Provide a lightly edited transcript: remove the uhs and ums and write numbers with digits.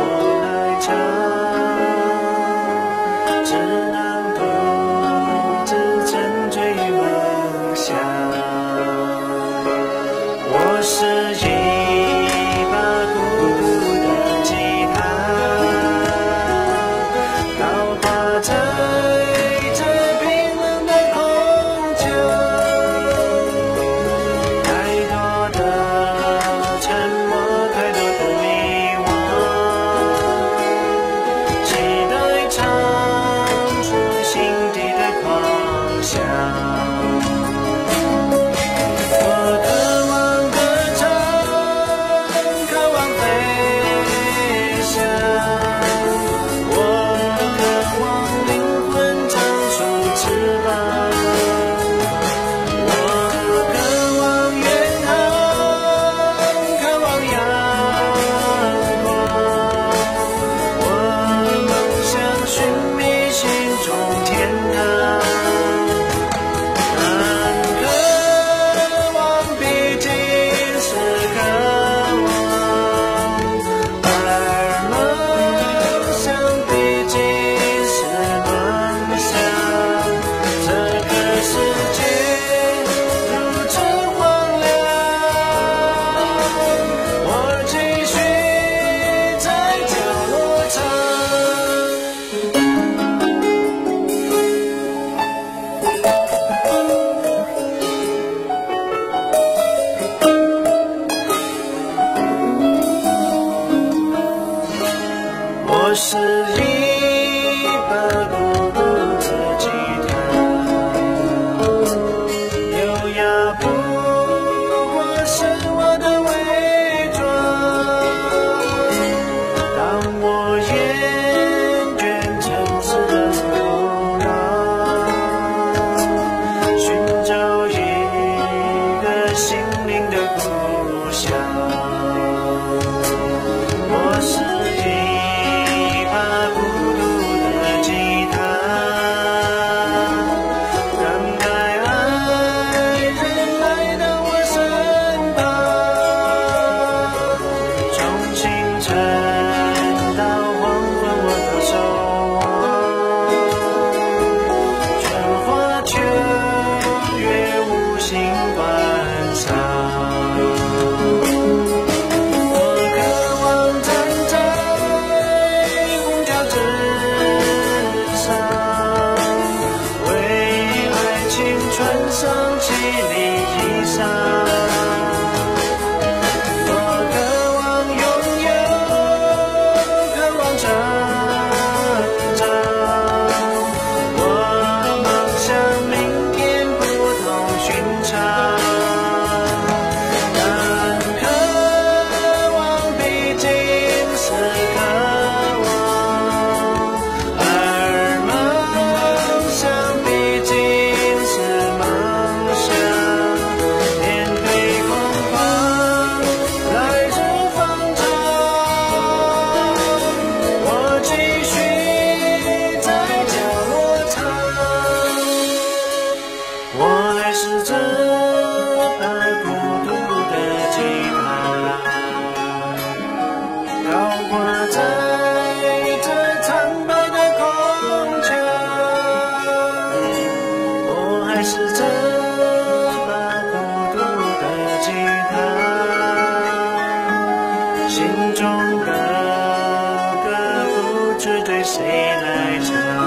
我来唱，只能独自沉醉于梦乡。我是一把孤独的吉他，高挂在这冰冷的空中，太多的沉默，太多的迷惘，期待唱出心底的狂想。我渴望歌唱，渴望飞翔，我渴望灵魂长出翅膀，我渴望远航，渴望阳光，我梦想寻觅心中天堂。但渴望毕竟是渴望，而梦想毕竟是梦想。这个世界如此荒凉，我继续在角落唱。我是一把孤独的吉他，优雅不过是我的伪装。当我厌倦城市的悠长，寻找一个心灵的故乡。我是一把孤独的吉他，等待爱人来到我身旁，从清晨到黄昏我都守望，春花秋月无心观赏。我渴望站在虹桥之上，为爱情穿上绮丽衣裳。我渴望拥有，渴望成长。我梦想明天不同寻常。但渴望毕竟是渴望，而梦想毕竟是梦想。面对恐慌，来日方长，我继续在角落唱。我还是这把孤独的吉他，高挂在这苍白的空墙。我还是这把孤独的吉他，心中的歌不知对谁来唱。